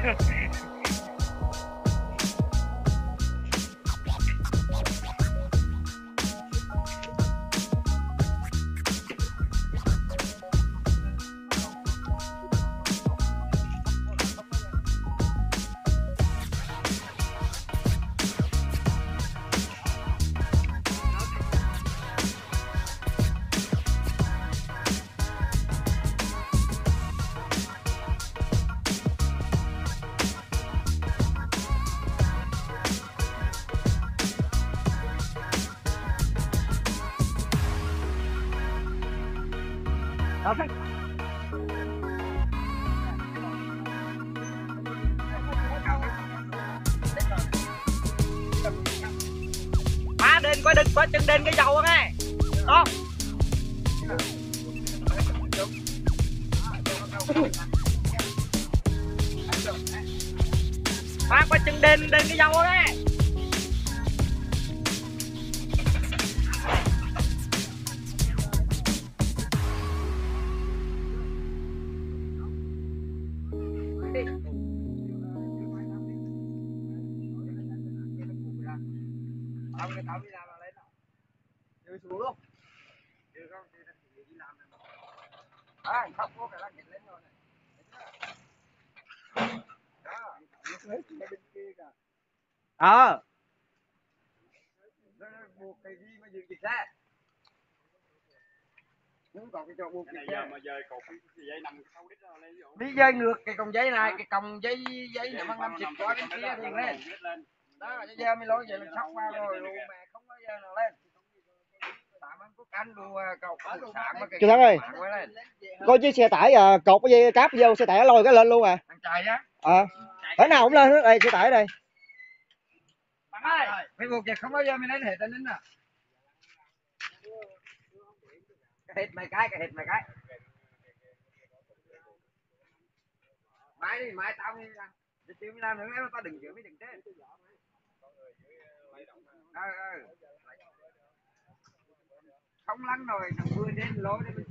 Má đền coi đừng có chân đền cái dầu nghe. Đó. Má có chân đền cái dầu nghe. Tao đi làm lên rồi. Đưa xuống luôn. Đưa con đi làm này. À, không có cái lăn lên rồi này. Đó, nó bên kia kìa. Buộc cái gì mà dừng dịch ra. Đúng còn cái cho buộc cái giờ mà dời cột cái dây nằm sau đít nó lên. Đi dây ngược cái còng dây này, cái còng dây này bằng 50 qua bên kia thì lên. Đó, giờ mới lối vậy là sóc qua rồi luôn mà không có giờ nào lên. Tạm ăn có canh đua cầu Chú Thắng ơi, coi chiếc xe tải cột cái dây cáp vô xe tải lôi cái lên luôn à? Thằng chạy á? Thế nào cũng lên hết đây, xe tải ở đây. Bạn ơi, cái buộc vậy không bao giờ mới lên hết anh à? Cái hết mày cái mai tao đi làm, chiều mới làm nữa tao đừng chữa mấy đừng chết. Không lăn rồi thằng vừa đến lối